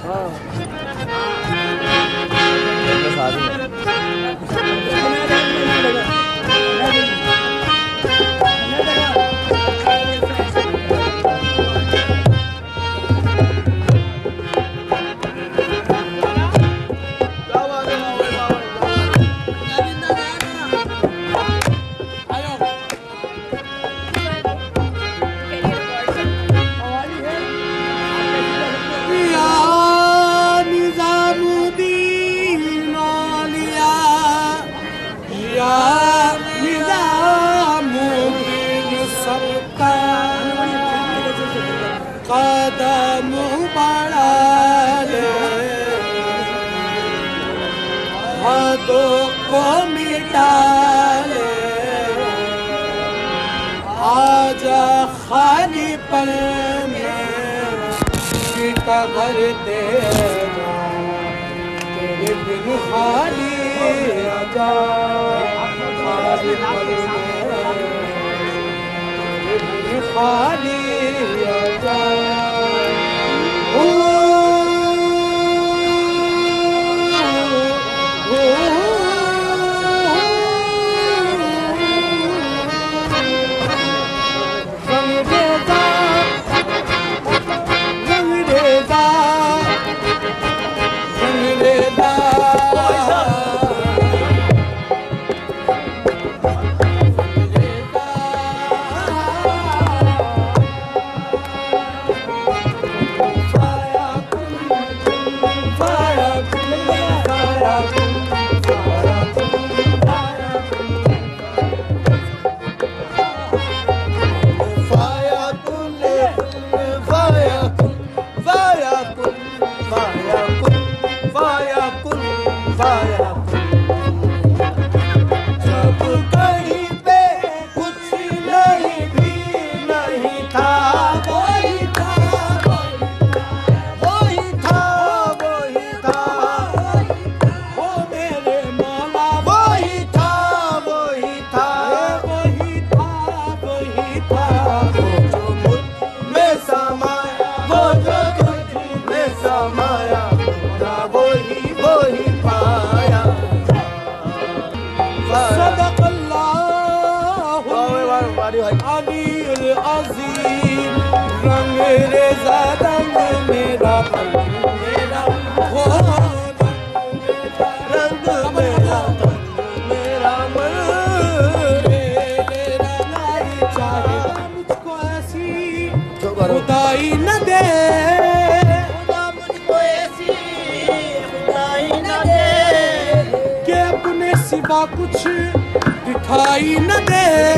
कदम बढ़ा ले, हदों को मिटा ले, आजा खाली पल में सीता भर देना, तेरे बिन खाली आजा खाली पल में, तेरे बिन खाली आजा। रंग रेज़ा रंग मेरा रंग मेरा मुझको ऐसी खुदाई न दे, मुझको ऐसी खुदाई न दे कि अपने सिवा कुछ दिखाई न दे।